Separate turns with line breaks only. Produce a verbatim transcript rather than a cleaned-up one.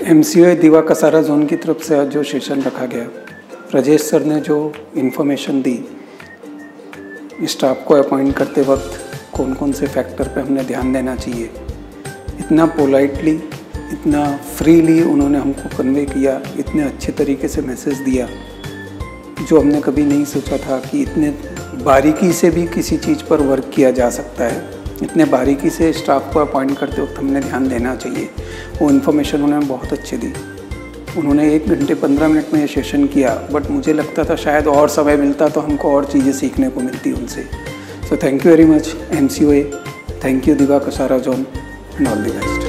MCO दिवा Kasara zone की तरफ से आज जो सेशन रखा गया, राजेश सर ने जो इन्फॉर्मेशन दी, स्टाफ को अपॉइंट करते वक्त कौन कौन से फैक्टर पे हमने ध्यान देना चाहिए, इतना पोलाइटली, इतना फ्रीली उन्होंने हमको कन्वे किया, इतने अच्छे तरीके से मैसेज दिया, जो हमने कभी नहीं सोचा था कि इतने बारीकी से भी किसी चीज़ पर वर्क किया जा सकता है। इतने बारीकी से स्टाफ को अपॉइंट करते वक्त हमने ध्यान देना चाहिए। वो इन्फॉर्मेशन उन्होंने बहुत अच्छी दी। उन्होंने एक घंटे पंद्रह मिनट में ये सेशन किया, बट मुझे लगता था शायद और समय मिलता तो हमको और चीज़ें सीखने को मिलती उनसे। So thank you very much M C O A, thank you Diva Kasara zone and all the best.